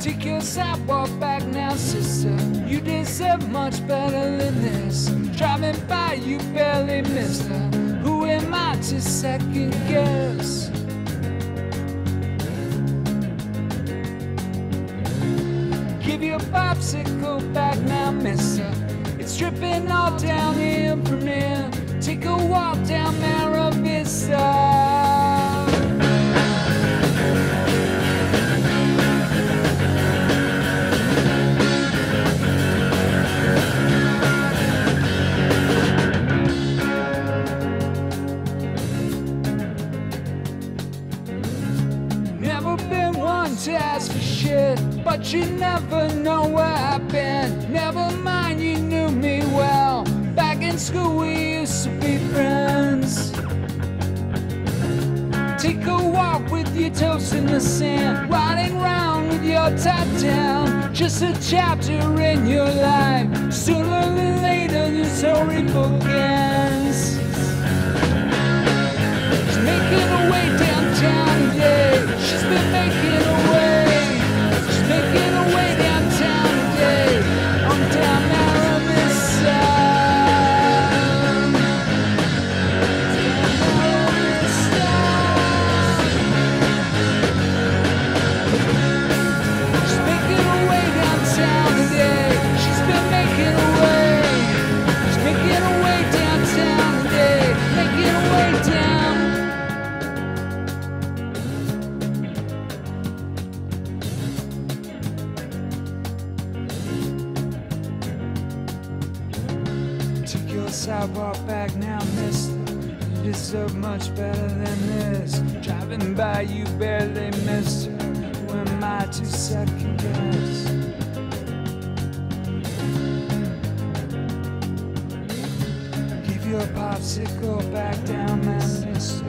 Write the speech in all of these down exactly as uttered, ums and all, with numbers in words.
Take your sidewalk back now, sister. You deserve much better than this. Driving by, you barely missed her. Who am I to second guess? Give your popsicle back now, mister. It's dripping all down here from here. Take a walk down Maravista. To ask for shit, but you never know where I've been. Never mind, you knew me well. Back in school we used to be friends. Take a walk with your toes in the sand, riding round with your top down. Just a chapter in your life. Sooner than later the story begins. She's making her way downtown today. She's been making her way. She's making her way downtown today. I'm down Maravista. She's making her way downtown today. She's been making her way. She's making her way downtown today. Making her way down. Sidewalk back now, mister. You deserve much better than this. Driving by, you barely missed her. Who am I to second guess? Give your popsicle back down, man, mister.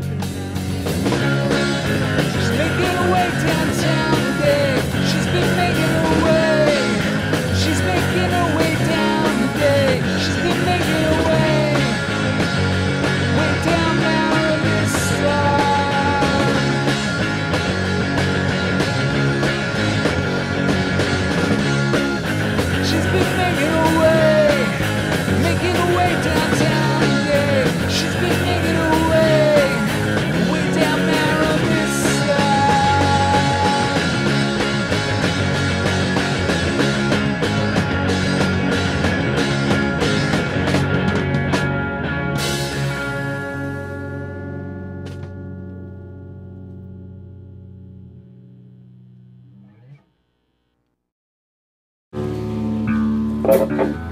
She's making her way downtown today. She's been making her way. She's making her way down today. She's been making her way. Way down Maravista. She's been making her way. Making her way downtown today. She's been making her way. Way down Maravista. Thank you.